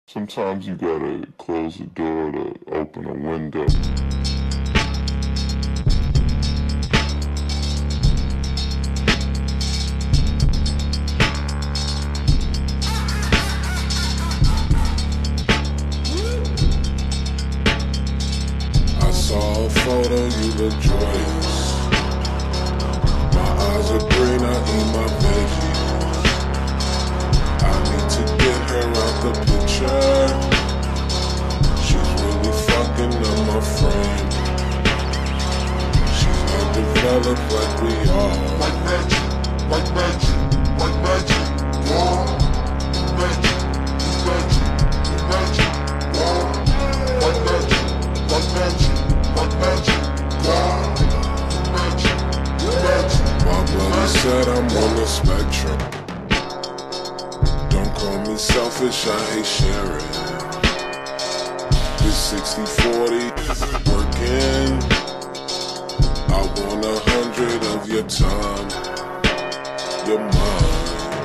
Sometimes you gotta close the door to open a window. I saw a photo, you look joyous. My eyes are green, I eat my veggies. I need to get her out the picture. She's really fucking up my frame. She's undeveloped like we are. Like magic, like magic, like magic. Wow, magic, magic, magic. Wow, like magic, like magic, like magic. Wow, magic, magic. My brother said I'm on the spectrum. Don't call me selfish, I hate sharing. This 60-40 isn't working. I want 100 of your time, your mind.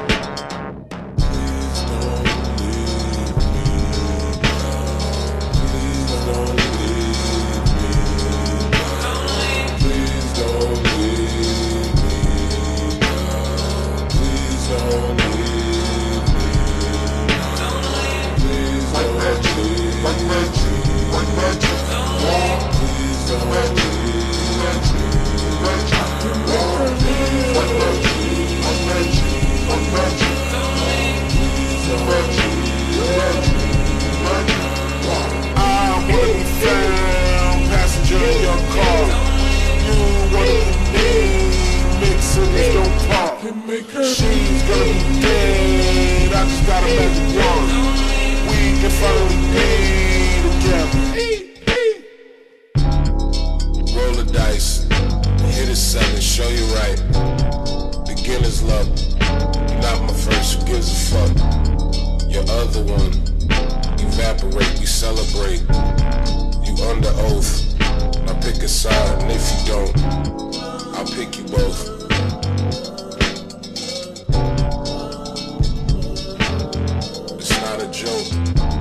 Please don't leave me now. Please don't leave me now. Please don't leave me now. Please don't leave me now. Please Like don't magic, leave like magic, like magic. Wow, Please don't magic, magic, magic. Wow, like magic, like magic, like magic. Magic, magic, magic. Wow. I wanna be found, passenger in your car. You wanna be me, make cities don't pop. She's gonna be dead, I just got a magic wand. We can finally be together. Roll the dice, hit a 7, show you right. Beginner's luck, not my first, who gives a fuck? Your other one, evaporate, we celebrate. You under oath, now pick a side, and if you don't, I'll pick you both. It's not a joke.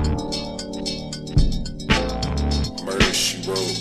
Murder, she wrote.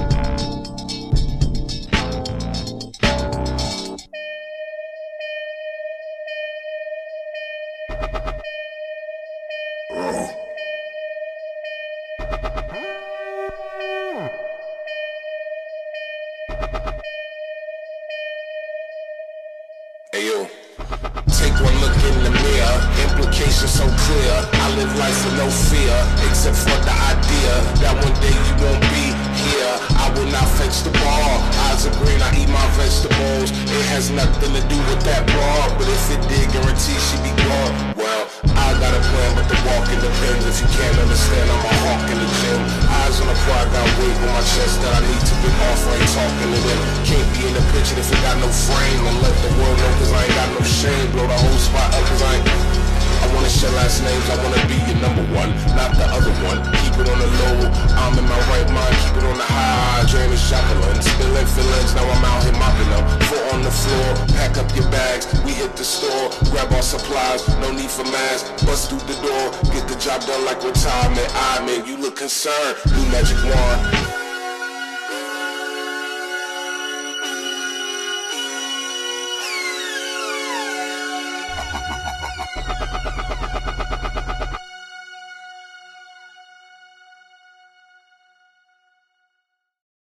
Ayo, take one look in the mirror, implications so clear. I live life with no fear, except for the idea that one day you won't be here. I will not fetch the ball, eyes are green, I eat my vegetables. It has nothing to do with that bar, but if it did, guarantee she be gone. Well, I got a plan, but the walk in depends. If you can't understand, I'm a hawk in the gym. Eyes on the prize, got weight on my chest that I need to get off. I ain't talking to them. Can't be in the picture if it got no frame. And let the world know, cause I ain't got no shame. Blow the whole spot up, cause I wanna share last names. I wanna be your number one, not the other one. Keep it on the low, I'm in my right mind. Keep it on the high, drain the Jacqueline. Spilling feelings, now I'm out here mopping up. Foot on the floor, pack up your bags. We hit the store, grab our supplies. No need for masks, bust through the door. Get the job done like retirement. I mean, you look concerned, new magic wand.